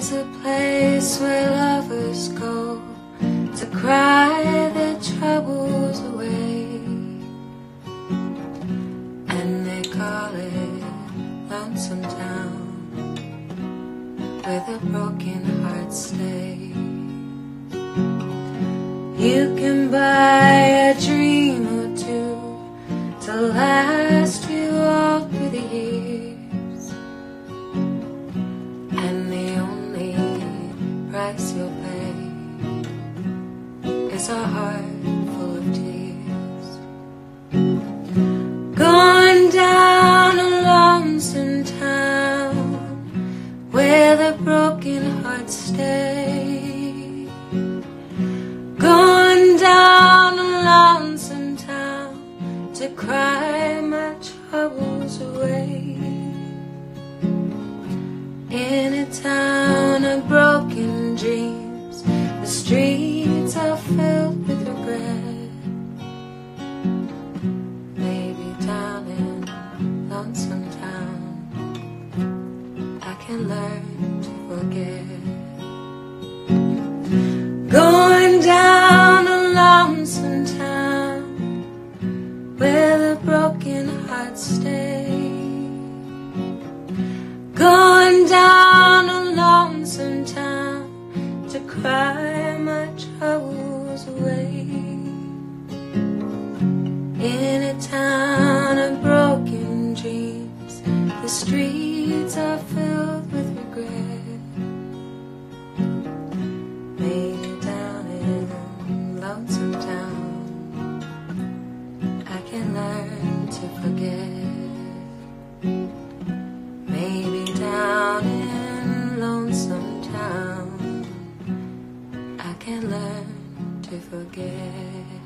There's a place where lovers go to cry their troubles away, and they call it Lonesome Town, where the broken hearts stay. You can buy a dream or two to last you all through the years, and the only price you'll pay is a heart full of tears. Going down a lonesome town where the broken hearts stay. Going down a lonesome town to cry my troubles away. In a town of broken dreams, the streets are filled with regret. Maybe down in Lonesome Town I can learn to forget. Going down a lonesome town where the broken hearts stay. Going down a lonesome town to cry my troubles away. In a town of broken dreams, the streets are filled with regret. Maybe down in Lonesome Town I can learn to forget. Maybe down in Lonesome Town I can learn to forget.